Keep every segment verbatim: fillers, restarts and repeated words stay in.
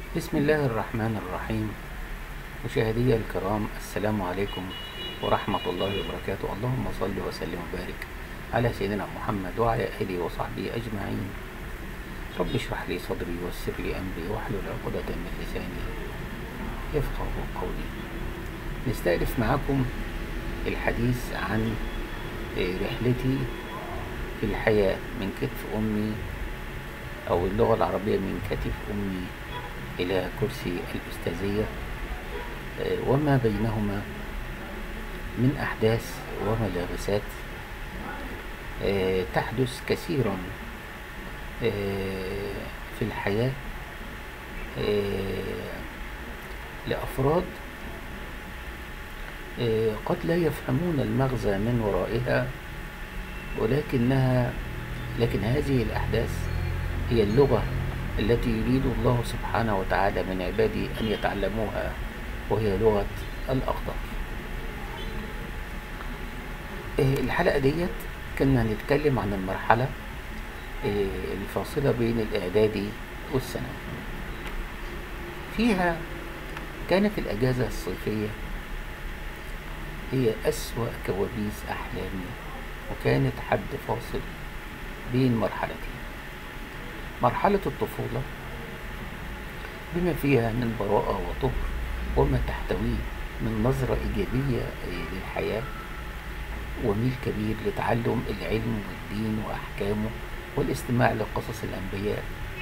بسم الله الرحمن الرحيم. مشاهدي الكرام، السلام عليكم ورحمة الله وبركاته. اللهم صل وسلم وبارك على سيدنا محمد وعلى آله وصحبه أجمعين. رب اشرح لي صدري ويسر لي أمري واحلل عقدة من لساني يفقه قولي. نستأنف معكم الحديث عن رحلتي في الحياة من كتف أمي، أو اللغة العربية من كتف أمي إلى كرسي الأستاذية، وما بينهما من أحداث وملابسات تحدث كثيرا في الحياة لأفراد قد لا يفهمون المغزى من ورائها، ولكنها لكن هذه الأحداث هي اللغة التي يريد الله سبحانه وتعالى من عباده أن يتعلموها، وهي لغة الأقدار. الحلقة ديت كنا هنتكلم عن المرحلة الفاصلة بين الإعدادي والثانوي. فيها كانت الأجازة الصيفية هي أسوأ كوابيس أحلامي، وكانت حد فاصل بين مرحلتين: مرحلة الطفولة بما فيها من براءة وطهر وما تحتويه من نظرة إيجابية للحياة، وميل كبير لتعلم العلم والدين وأحكامه والاستماع لقصص الأنبياء.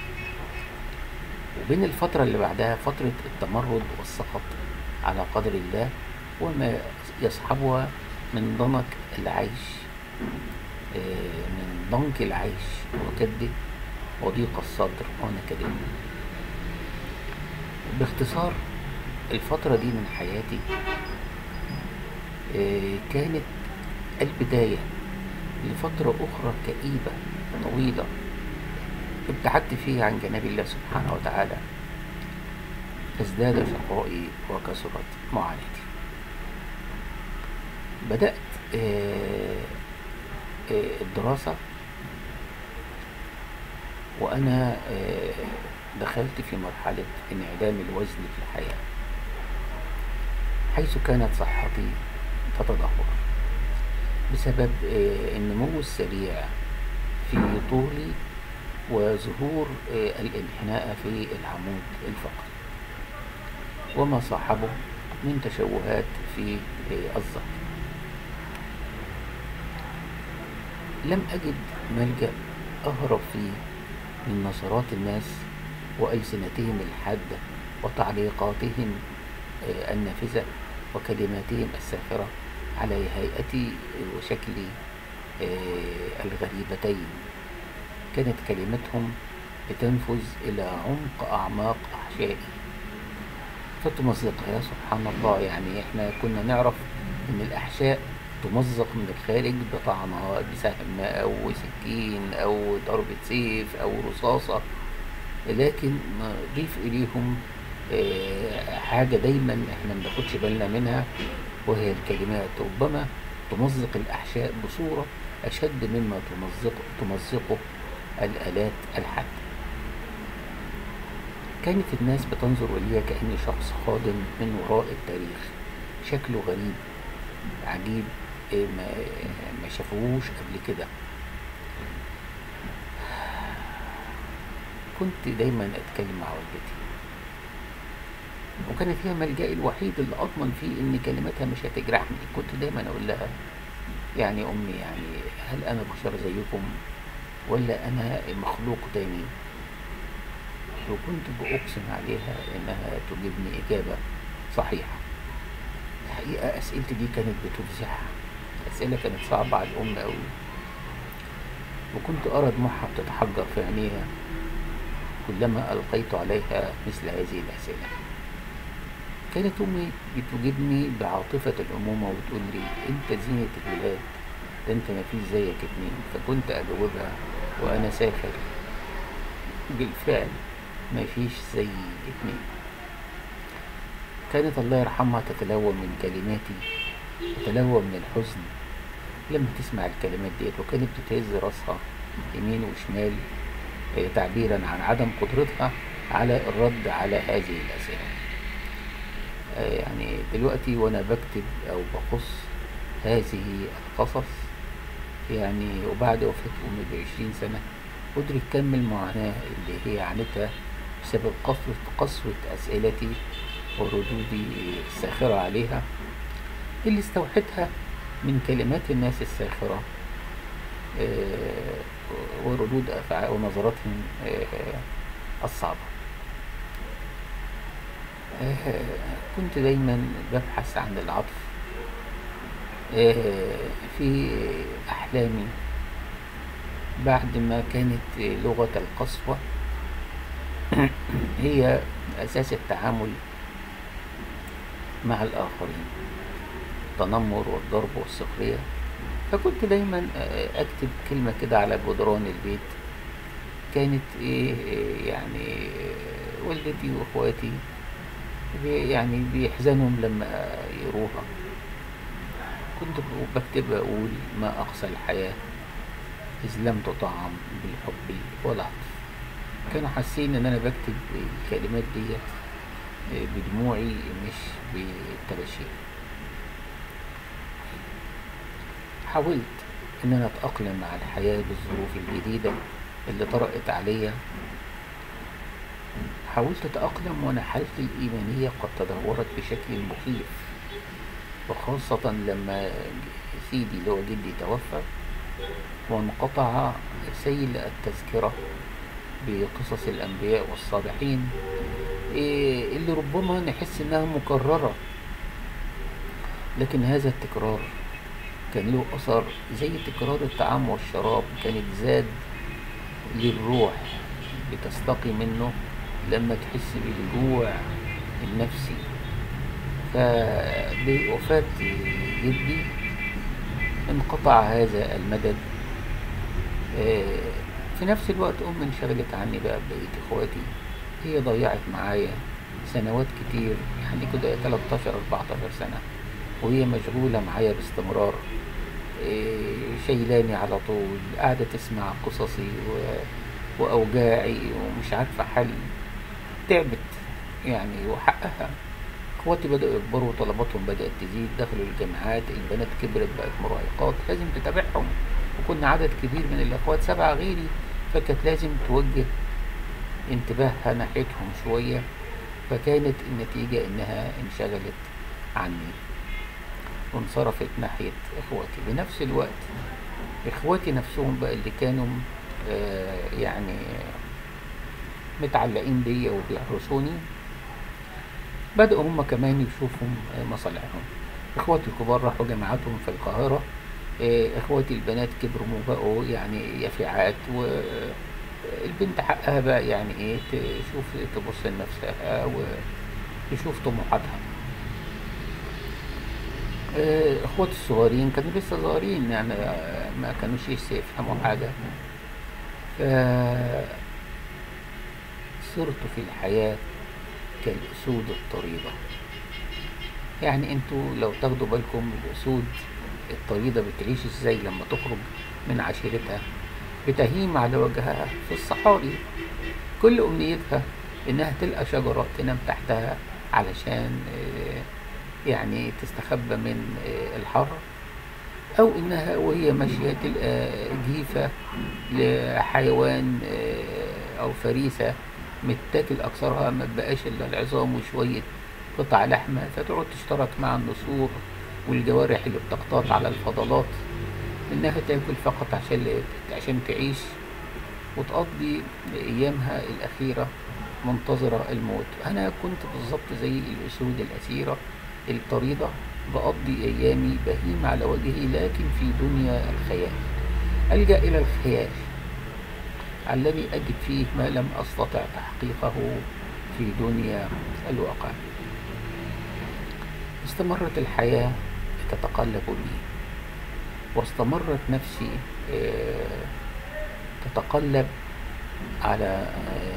وبين الفترة اللي بعدها فترة التمرد والسخط على قدر الله وما يصحبها من ضنك العيش من ضنك العيش وكده وضيق الصدر ونكده. باختصار، الفترة دي من حياتي كانت البداية لفترة أخرى كئيبة طويلة ابتعدت فيها عن جناب الله سبحانه وتعالى، فازداد شقائي وكثرت معاناتي. بدأت الدراسة وأنا دخلت في مرحلة انعدام الوزن في الحياة، حيث كانت صحتي تتدهور بسبب النمو السريع في طولي وظهور الانحناء في العمود الفقري وما صاحبه من تشوهات في الظهر. لم أجد ملجأ أهرب فيه من نظرات الناس وألسنتهم الحادة وتعليقاتهم النافذة وكلماتهم الساخرة على هيئتي وشكلي الغريبتين. كانت كلمتهم بتنفذ إلى عمق أعماق أحشائي فتمزقها. يا سبحان الله، يعني إحنا كنا نعرف إن الأحشاء تمزق من الخارج بطعنة بسهم أو سكين أو ضربة سيف أو رصاصة، لكن نضيف إليهم حاجة دايما إحنا مناخدش بالنا منها، وهي الكلمات ربما تمزق الأحشاء بصورة أشد مما تمزق تمزقه الآلات الحادة. كانت الناس بتنظر إلي كأني شخص قادم من وراء التاريخ، شكله غريب عجيب ما, ما شافوهوش قبل كده. كنت دايما أتكلم مع والدتي، وكانت هي ملجأي الوحيد اللي أضمن فيه إن كلماتها مش هتجرحني. كنت دايما أقول لها: يعني أمي، يعني هل أنا بشر زيكم ولا أنا مخلوق تاني؟ وكنت بأقسم عليها إنها تجيبني إجابة صحيحة. الحقيقة أسئلتي دي كانت بتفزعها، أسئلة كانت صعبة على الأم أوي، وكنت أرى دموعها بتتحجر في عينيها كلما ألقيت عليها مثل هذه الأسئلة. كانت أمي بتجيبني بعاطفة الأمومة وتقول لي: أنت زينة الولاد، ده أنت مفيش زيك اتنين. فكنت أجاوبها وأنا ساخر: بالفعل مفيش زي اتنين. كانت الله يرحمها تتلوى من كلماتي، تتلوى من الحزن لما تسمع الكلمات ديت، وكانت بتهز راسها يمين وشمال تعبيرا عن عدم قدرتها على الرد على هذه الأسئلة. آه، يعني دلوقتي وأنا بكتب أو بقص هذه القصص، يعني وبعد وفاة أمي بعشرين سنة، أدرك كم المعاناة اللي هي عانتها بسبب قسوة قسوة أسئلتي وردودي الساخرة عليها، اللي استوحتها من كلمات الناس الساخرة آه، وردود أفعال ونظراتهم آه، الصعبة. آه، كنت دايما ببحث عن العطف آه، في أحلامي، بعد ما كانت لغة القسوة هي أساس التعامل مع الآخرين، التنمر والضرب والسخرية. فكنت دايما أكتب كلمة كده على جدران البيت، كانت إيه إيه يعني والدتي وإخواتي بي يعني بيحزنهم لما يروها. كنت بكتب أقول: ما أقسى الحياة إذ لم تطعم بالحب والعطف. كانوا حاسين إن أنا بكتب الكلمات ديت بدموعي مش بالتباشير. حاولت إن أنا أتأقلم مع الحياة بالظروف الجديدة اللي طرأت عليا. حاولت أتأقلم وأنا حالتي الإيمانية قد تدهورت بشكل مخيف، وخاصة لما سيدي اللي هو جدي توفى، وانقطع سيل التذكرة بقصص الأنبياء والصالحين اللي ربما نحس إنها مكررة، لكن هذا التكرار كان له أثر زي تكرار الطعام والشراب، كانت زاد للروح بتستقي منه لما تحس بالجوع النفسي. فبوفاة جدي انقطع هذا المدد. في نفس الوقت أمي انشغلت عني بقى بقية إخواتي، هي ضيعت معايا سنوات كتير، يعني كده تلتاشر أربعتاشر سنة وهي مشغولة معايا باستمرار، شايلاني على طول، قاعدة تسمع قصصي وأوجاعي ومش عارفة حل. تعبت يعني، وحقها. اخواتي بدأوا يكبروا، طلباتهم بدأت تزيد، دخلوا الجامعات، البنات كبرت بقت مراهقات، لازم تتابعهم، وكنا عدد كبير من الأخوات، سبعة غيري، فكانت لازم توجه انتباهها ناحيتهم شوية. فكانت النتيجة إنها انشغلت عني وانصرفت ناحية إخواتي. بنفس الوقت إخواتي نفسهم بقى اللي كانوا آه يعني متعلقين بيا وبيحرسوني، بدأوا هم كمان يشوفوا مصالحهم. إخواتي الكبار راحوا جامعاتهم في القاهرة، إخواتي البنات كبروا وبقوا يعني يافعات، والبنت حقها بقى يعني إيه تشوف تبص لنفسها وتشوف طموحاتها. إخواتي الصغيرين كانوا لسه صغيرين، يعني ما كانوش لسه يفهموا حاجة. صرت في الحياة كالأسود الطريدة. يعني انتوا لو تاخدوا بالكم، الأسود الطريدة بتعيش ازاي لما تخرج من عشيرتها؟ بتهيم على وجهها في الصحاري، كل أمنيتها إنها تلقى شجرة تنام تحتها علشان يعني تستخبى من الحر، أو إنها وهي ماشية تلقى جيفة لحيوان أو فريسة متاكل أكثرها ما بقاش إلا العظام وشوية قطع لحمة، فتقعد تشترك مع النسور والجوارح اللي بتقتات على الفضلات إنها تاكل فقط عشان عشان تعيش وتقضي أيامها الأخيرة منتظرة الموت. أنا كنت بالظبط زي الأسود الأسيرة الطريدة، بقضي أيامي بهيم على وجهي لكن في دنيا الخيال. ألجأ إلى الخيال الذي أجد فيه ما لم أستطع تحقيقه في دنيا الواقع. استمرت الحياة تتقلب بي، واستمرت نفسي تتقلب على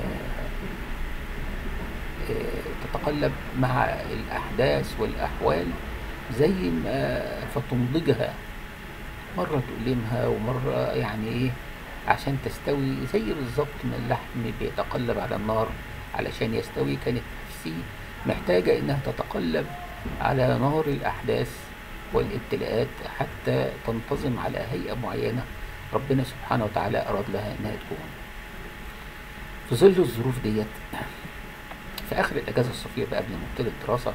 تتقلب مع الأحداث والأحوال زي ما فتنضجها، مرة تؤلمها ومرة يعني إيه عشان تستوي، زي بالظبط ما اللحم بيتقلب على النار علشان يستوي كانت نفسي محتاجة إنها تتقلب على نار الأحداث والابتلاءات حتى تنتظم على هيئة معينة ربنا سبحانه وتعالى أراد لها إنها تكون. في ظل الظروف ديت في آخر الأجازة الصيفية بقى قبل ما ابتدي الدراسة،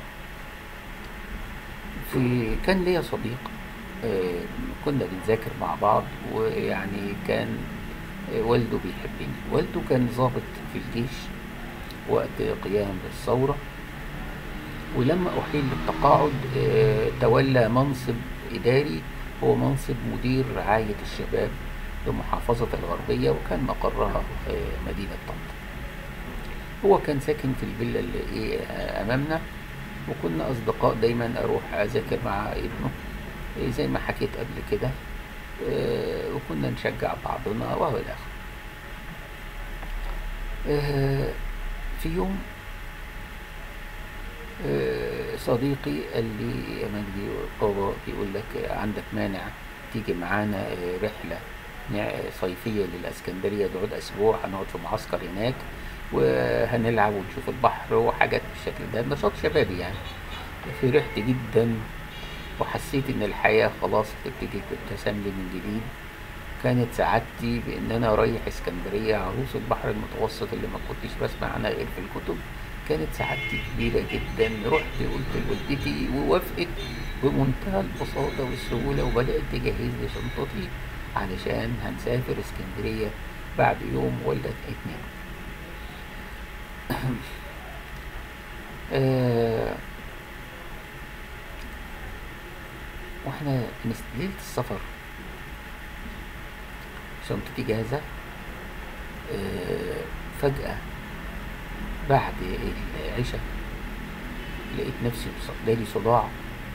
في كان ليا صديق آه كنا بنذاكر مع بعض، ويعني كان آه والده بيحبني. والده كان ضابط في الجيش وقت قيام الثورة، ولما أحيل للتقاعد آه تولى منصب إداري، هو منصب مدير رعاية الشباب بمحافظة الغربية، وكان مقرها آه مدينة طنطا. هو كان ساكن في الفيلا اللي إيه أمامنا، وكنا أصدقاء، دايما أروح أذاكر مع ابنه إيه زي ما حكيت قبل كده، إيه وكنا نشجع بعضنا وهو الآخر. إيه في يوم إيه صديقي قال لي يا مجدي بابا بيقول لك عندك مانع تيجي معانا إيه رحلة صيفية للإسكندرية، نقعد أسبوع، هنقعد في معسكر هناك وهنلعب ونشوف البحر وحاجات بالشكل ده، نشاط شبابي يعني. فرحت جدا وحسيت ان الحياة خلاص تبتدي تبتسم لي من جديد. كانت سعادتي بان انا رايح اسكندرية عروس البحر المتوسط اللي ما كنتش بسمع عنها غير في الكتب. كانت سعادتي كبيرة جدا. رحت قلت لوالدتي ووافقت بمنتهى البساطة والسهولة، وبدأت تجهز لي شنطتي علشان هنسافر اسكندرية بعد يوم ولا اتنين. آه واحنا ليلة السفر شنطتي جاهزة. آه فجأة بعد العشاء لقيت نفسي جالي صداع،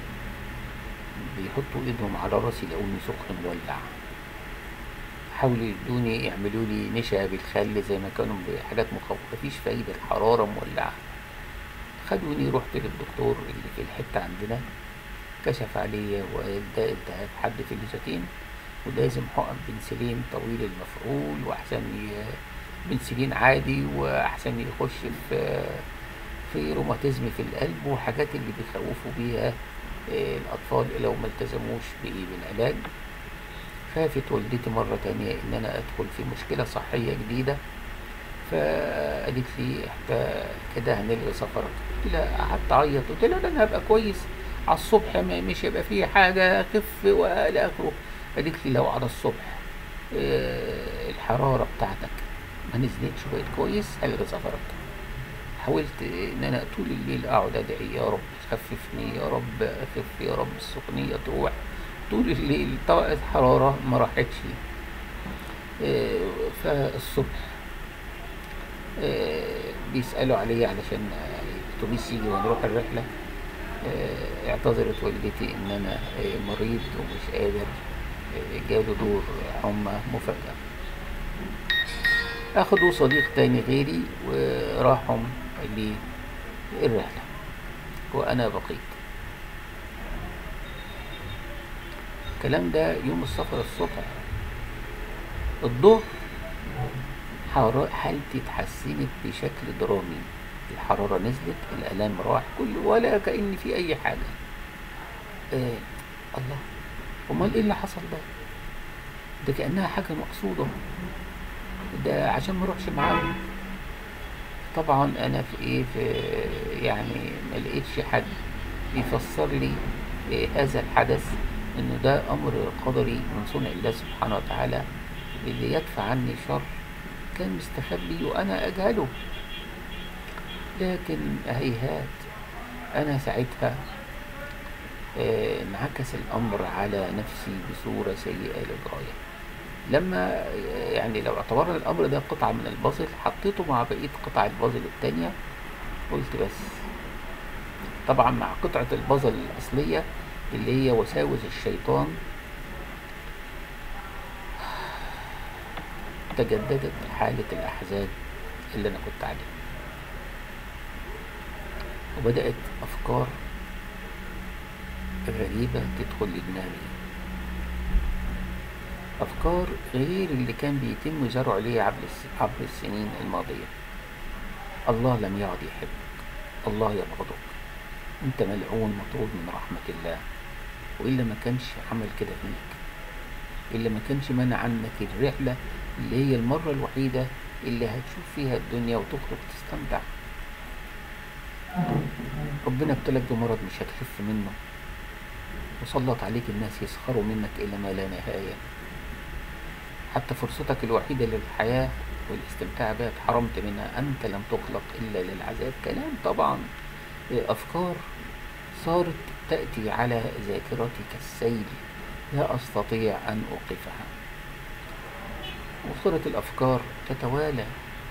بيحطوا ايدهم على راسي لقوني سخن مولع. حاولوا يدوني يعملوا لي نشا بالخل زي ما كانوا بحاجات مخوفة، مفيش فايدة، الحرارة مولعة. خدوني رحت للدكتور اللي في الحتة عندنا، كشف عليا وقال ده التهاب حد في الليجاتين ولازم حقن بنسلين طويل المفعول، واحسن بنسلين عادي، واحسن يخش في في روماتيزم في القلب وحاجات اللي بيخوفوا بيها الاطفال لو ما التزموش بالعلاج. خافت والدتي مرة تانية ان انا ادخل في مشكلة صحية جديدة، فقالت لي احنا كده هنلغي سفرك. قلت لها، قعدت اعيط، قلت لها ده انا هبقى كويس على الصبح، مش هيبقى فيه حاجة، خف والى اخره. قالت لي لو على الصبح اه الحرارة بتاعتك ما نزلتش بقيت كويس هلغي سفرك. حاولت ان انا طول الليل اقعد ادعي يا رب خففني، يا رب اخف، يا رب السخونية تروح. طول الليل طبقة الحرارة ما راحتش. اه فالصبح اه بيسألوا علي علشان الاتوبيس يجي ونروح الرحلة. اه اعتذرت والدتي ان انا اه مريض ومش قادر، اه جاله دور حمى مفاجأة. اخدوا صديق تاني غيري وراحوا للرحلة وانا بقيت. الكلام ده يوم السفر الصبح. الظهر حالتي اتحسنت بشكل درامي، الحرارة نزلت، الألام راح كل ولا كأن في أي حاجة. آه الله، أمال إيه اللي حصل ده؟ ده كأنها حاجة مقصودة، ده عشان ما اروحش معاهم. طبعا أنا في إيه في يعني ما لقيتش حد يفسر لي إيه هذا الحدث، إنه ده أمر قدري من صنع الله سبحانه وتعالى اللي يدفع عني شر كان مستخبي وأنا أجهله. لكن هيهات، أنا ساعتها آه انعكس الأمر على نفسي بصورة سيئة للغاية. لما يعني لو اعتبرنا الأمر ده قطعة من البازل، حطيته مع بقية قطع البازل التانية، قلت بس طبعا مع قطعة البازل الأصلية اللي هي وساوس الشيطان، تجددت حالة الأحزان اللي أنا كنت عليها، وبدأت أفكار غريبة تدخل لدماغي، أفكار غير اللي كان بيتم زرعه لي عبر السنين الماضية، الله لم يعد يحبك، الله يبغضك، انت ملعون مطرود من رحمة الله. وإلا ما كانش عمل كده فيك، إلا ما كانش منع عنك الرحلة اللي هي المرة الوحيدة اللي هتشوف فيها الدنيا وتخرج تستمتع. ربنا ابتلك بمرض مش هتخف منه، وسلط عليك الناس يسخروا منك إلى ما لا نهاية. حتى فرصتك الوحيدة للحياة والاستمتاع بها اتحرمت منها. أنت لم تخلق إلا للعذاب. كلام طبعا، أفكار صارت تأتي على ذاكرتي كالسيل لا أستطيع أن أوقفها، وصارت الأفكار تتوالى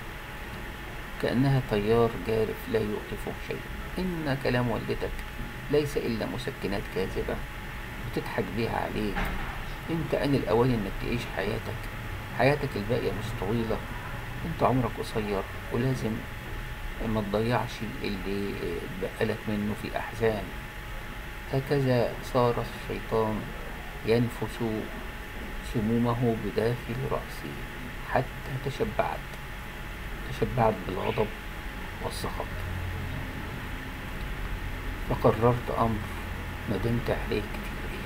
كأنها تيار جارف لا يوقفه شيء. إن كلام والدتك ليس إلا مسكنات كاذبة بتضحك بيها عليك. انت آن الأوان انك تعيش حياتك، حياتك الباقية مش طويلة، انت عمرك قصير، ولازم ما تضيعش اللي بقالك منه في أحزان. هكذا صار الشيطان ينفس سمومه بداخل رأسي حتى تشبعت تشبعت بالغضب والسخط. فقررت أمر ندمت عليه كتير.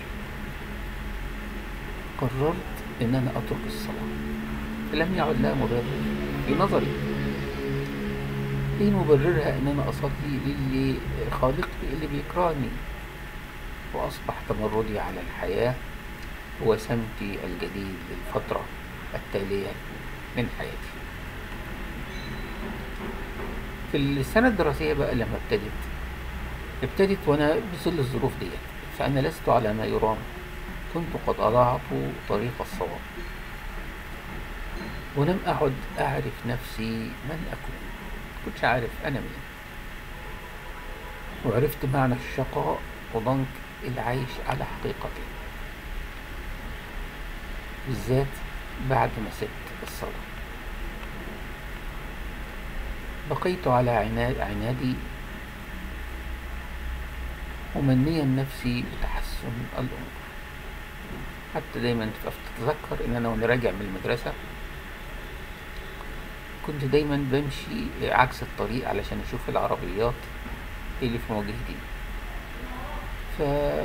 قررت إن أنا أترك الصلاة، لم يعد لها مبرر في نظري. إيه مبررها؟ إن أنا أصلي للي خالقني اللي بيكرهني، وأصبح تمردي على الحياة هو سمتي الجديد للفترة التالية من حياتي. في السنة الدراسية بقى لما ابتدت ابتدت وأنا بظل الظروف دي، فأنا لست على ما يرام، كنت قد أضعت طريق الصواب، ولم أعد أعرف نفسي من أكون. كنتش عارف أنا مين، وعرفت معنى الشقاء وضنك العيش على حقيقته، بالذات بعد ما سبت الصلاة. بقيت على عناد عنادي ممنيا نفسي بتحسن الأمور. حتى دايما تتذكر ان انا وانا راجع من المدرسة كنت دايما بمشي عكس الطريق علشان اشوف العربيات اللي في مواجهتي. ف...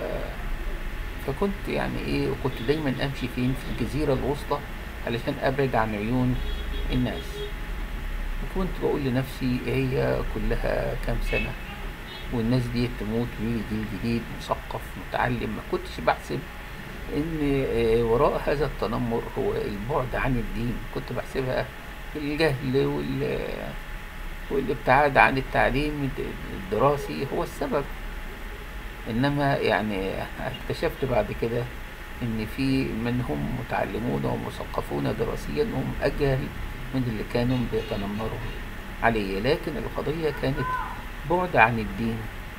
فكنت يعني ايه، وكنت دايما امشي فين في الجزيرة الوسطى علشان ابعد عن عيون الناس. وكنت بقول لنفسي هي كلها كام سنة والناس دي تموت ويجي جيل جديد مثقف متعلم. ما كنتش بحسب ان وراء هذا التنمر هو البعد عن الدين، كنت بحسبها الجهل وال... والابتعاد عن التعليم الدراسي هو السبب. انما يعني اكتشفت بعد كده ان في منهم متعلمون ومثقفون دراسيا هم اجهل من اللي كانوا بيتنمروا علي. لكن القضية كانت بعد عن الدين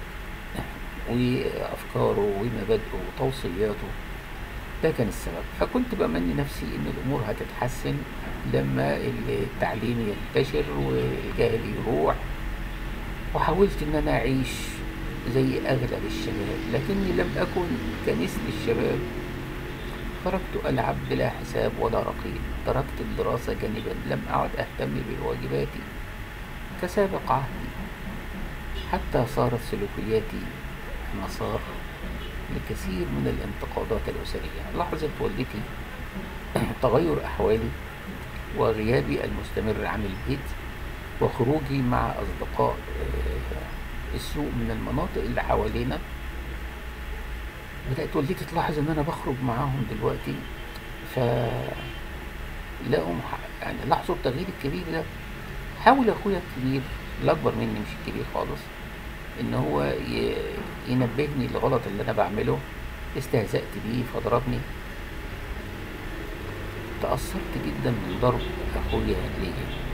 وأفكاره ومبادئه وتوصياته، ده كان السبب. فكنت بأمني نفسي إن الأمور هتتحسن لما التعليم ينتشر والجهل يروح. وحاولت إن أنا أعيش زي أغلب الشباب، لكني لم أكن كمثل الشباب. خرجت ألعب بلا حساب ولا رقيب، تركت الدراسة جانبا، لم أعد أهتم بواجباتي كسابق عهدي، حتى صارت سلوكياتي مسار لكثير من الانتقادات الأسرية. لاحظت والدتي تغير أحوالي وغيابي المستمر عن البيت وخروجي مع أصدقاء السوق من المناطق اللي حوالينا. بدأت والدتي تلاحظ إن أنا بخرج معاهم دلوقتي، فلاقوا يعني لاحظوا التغيير الكبير ده. حاول أخويا الكبير الأكبر مني، مش الكبير خالص، إن هو ينبهني للغلط اللي أنا بعمله. استهزأت بيه فضربني. تأثرت جدا من ضرب أخويا ليا.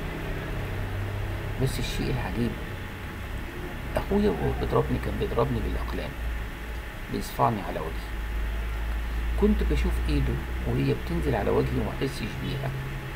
بس الشيء العجيب، أخويا وهو بيضربني كان بيضربني بالأقلام، بيصفعني على وجهي. كنت بشوف إيده وهي بتنزل على وجهي وما أحسش بيها.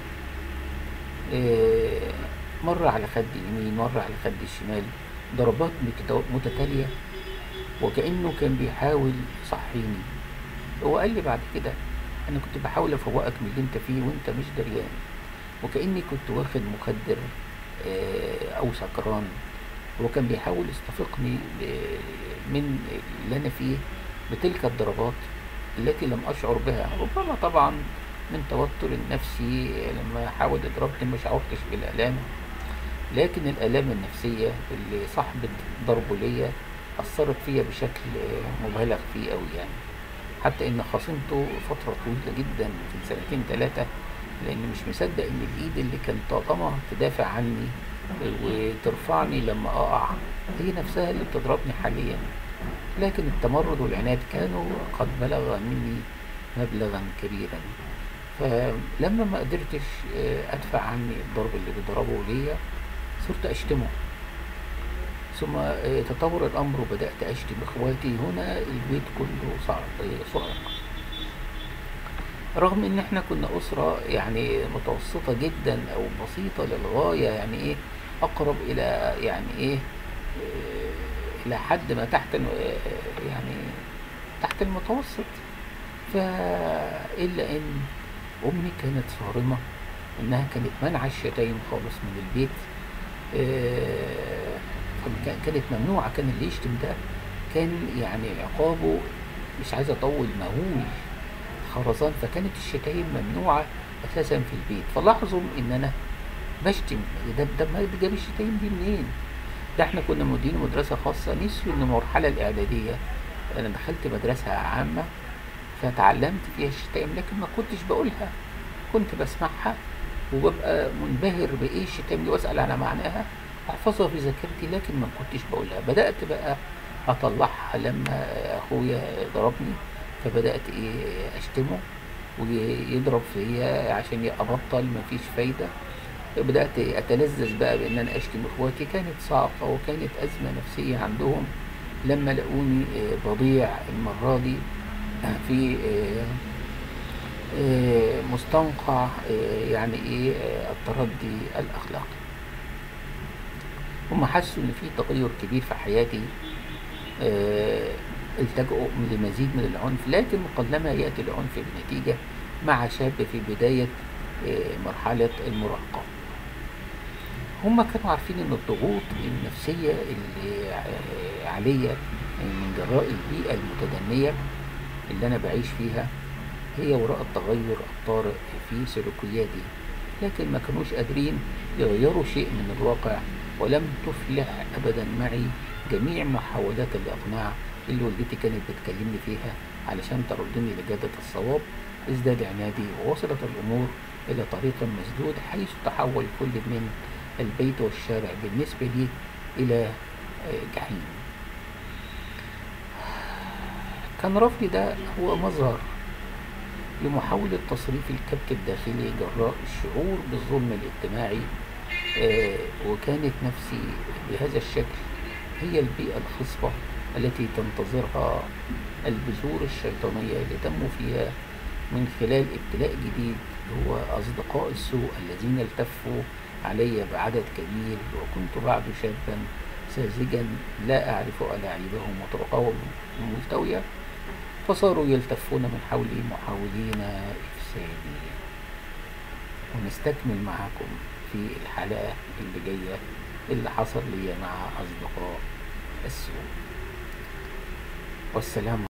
إيه، مرة على خد اليمين، مرة على خد الشمال، ضربات متتالية، وكأنه كان بيحاول يصحيني. هو قال لي بعد كده أنا كنت بحاول أفوقك من اللي أنت فيه وأنت مش دريان، وكأني كنت واخد مخدر آه، أو سكران. هو كان بيحاول يستفيقني من اللي أنا فيه بتلك الضربات التي لم أشعر بها، ربما طبعا من توتر النفسي. لما حاول يضربني ما شعرتش بالآلام، لكن الآلام النفسية اللي صاحبة ضربه ليا أثرت فيا بشكل مبالغ فيه أوي يعني. حتى إن خاصمته فترة طويلة جدا، من سنتين تلاتة، لأن مش مصدق إن الإيد اللي كانت طاقمة تدافع عني وترفعني لما أقع هي نفسها اللي بتضربني حاليا. لكن التمرد والعناد كانوا قد بلغ مني مبلغا كبيرا. فلما ما قدرتش أدفع عني الضرب اللي بيضربه ليا صرت أشتمه، ثم تطور الأمر وبدأت أشتم إخواتي. هنا البيت كله صعق، رغم إن إحنا كنا أسرة يعني متوسطة جدا أو بسيطة للغاية، يعني إيه أقرب إلى يعني إيه إلى حد ما تحت يعني تحت المتوسط. فإلا إن أمي كانت صارمة، إنها كانت منع الشتايم خالص من البيت. كانت ممنوعة. كان اللي يشتم ده كان يعني عقابه، مش عايز أطول، مهول خرزان. فكانت الشتايم ممنوعة أساسا في البيت. فلاحظوا إن أنا بشتم. ده ده ما جاب الشتايم دي منين؟ ده احنا كنا مدين مدرسة خاصة، نسيوا إن المرحلة الإعدادية أنا دخلت مدرسة عامة فتعلمت فيها الشتايم، لكن ما كنتش بقولها، كنت بسمعها وببقى منبهر بإيه الشتايم دي وأسأل على معناها، أحفظها في ذاكرتي، لكن ما كنتش بقولها. بدأت بقى أطلعها لما أخويا ضربني، فبدأت إيه أشتمه ويضرب فيا عشان أبطل، مفيش فايدة. بدأت أتلذذ بقى بإن أنا أشتم إخواتي. كانت صعقة وكانت أزمة نفسية عندهم لما لقوني بضيع المرة دي في مستنقع يعني إيه التردي الأخلاقي. هم حسوا إن في تغير كبير في حياتي، التجؤوا لمزيد من العنف، لكن قلما يأتي العنف بنتيجة مع شاب في بداية مرحلة المراهقة. هم كانوا عارفين إن الضغوط النفسية اللي عليا من جراء البيئة المتدنية اللي أنا بعيش فيها هي وراء التغير الطارئ في سلوكياتي، لكن ما كانوش قادرين يغيروا شيء من الواقع. ولم تفلح أبدا معي جميع محاولات الإقناع اللي والدتي كانت بتكلمني فيها علشان تردني لجادة الصواب. ازداد عنادي ووصلت الأمور إلى طريق مسدود، حيث تحول كل من البيت والشارع بالنسبة لي إلى جحيم. كان رفضي ده هو مظهر لمحاولة تصريف الكبت الداخلي جراء الشعور بالظلم الاجتماعي. آه وكانت نفسي بهذا الشكل هي البيئة الخصبة التي تنتظرها البذور الشيطانية اللي تنمو فيها من خلال ابتلاء جديد، هو أصدقاء السوء الذين التفوا علي بعدد كبير. وكنت بعد شابا ساذجا لا أعرف ألاعيبهم وطرقهم الملتوية، فصاروا يلتفون من حولي محاولين إفسادي. ونستكمل معكم في الحلقة اللي جاية اللي حصل لي مع أصدقاء السوء. والسلام